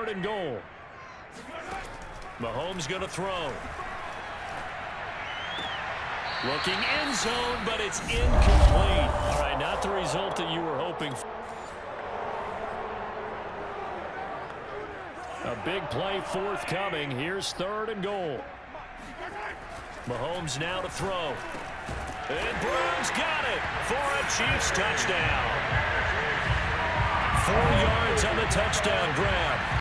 Third and goal. Mahomes going to throw. Looking end zone, but it's incomplete. All right, not the result that you were hoping for. A big play forthcoming. Here's third and goal. Mahomes now to throw. And Browns got it for a Chiefs touchdown. 4 yards on the touchdown grab.